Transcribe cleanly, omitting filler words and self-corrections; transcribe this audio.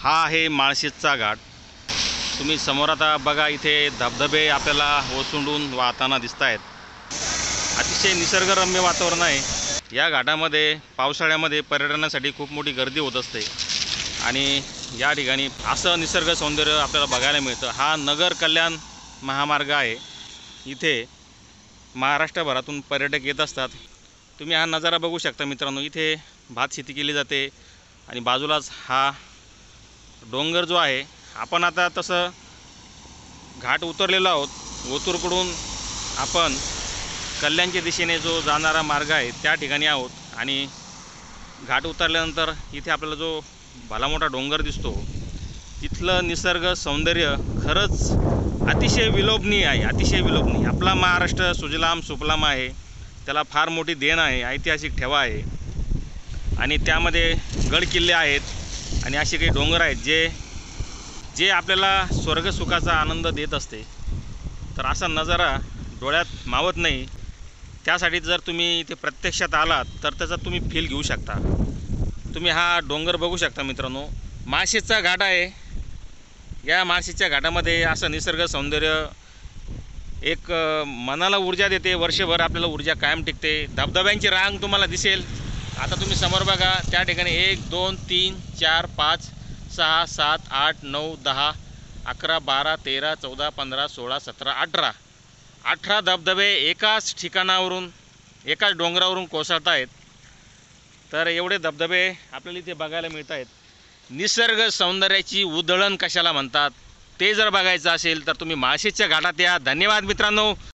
हा आहे माळशेजचा घाट। तुम्ही समोर आता बघा, इथे धबधबे आपल्याला ओसंडून वाहताना दिसत आहेत। अतिशय निसर्गरम्य वातावरण आहे। या घाटामध्ये पावसाळ्यामध्ये पर्यटनासाठी खूप मोठी गर्दी होत असते आणि या ठिकाणी असं निसर्ग सौंदर्य आपल्याला बघायला मिळतं। हा नगर कल्याण महामार्ग आहे। इथे महाराष्ट्रभरातून पर्यटक येत असतात। तुम्ही हा नजारा बघू शकता मित्रांनो। इथे भात शेती केली जाते आणि बाजूलाच हा डोंगर जो आहे, आपण आता तसं घाट उतरलेलो आहोत। ओतूरकडून आपण कल्याणच्या दिशेने जो जाणारा मार्ग आहे त्या ठिकाणी आहोत आणि घाट उतरल्यानंतर इथे आपल्याला जो भला मोठा डोंगर दिसतो, तिथलं निसर्ग सौंदर्य खरंच अतिशय विलोभनीय आहे, अतिशय विलोभनीय। आपला महाराष्ट्र सुजलाम सुफलाम आहे, त्याला फार मोठी देण आहे, ऐतिहासिक ठेवा आहे आणि त्यामध्ये गड किल्ले आहेत आणि असे काही डोंगर आहेत जे आपल्याला स्वर्गसुखाचा आनंद देत असते। तर असा नजारा डोळ्यात मावत नाही। त्यासाठी जर तुम्ही इथे प्रत्यक्षात आलात तर त्याचा तुम्ही फील घेऊ शकता। तुम्ही हा डोंगर बघू शकता मित्रांनो। माळशेजचा घाट आहे। या माळशेजच्या घाटामध्ये असं निसर्ग सौंदर्य एक मनाला ऊर्जा देते। वर्षभर आपल्याला ऊर्जा कायम टिकते। धबधब्यांची रांग तुम्हाला दिसेल। आता तुम्ही समोर बघा, त्या ठिकाणी 1 2 3 4 5 6 7 8 9 10 11 12 13 14 15 16 17 18 धबधबे एकाच ठिकाणावरून, एकाच डोंगरावरून कोसळत आहेत। तर एवढे धबधबे आपल्याला इथे बघायला मिळत आहेत। निसर्ग सौंदर्याची उधळण कशाला म्हणतात ते जर बघायचं असेल तर तुम्ही माळशेजच्या घाटात या। धन्यवाद मित्रांनो।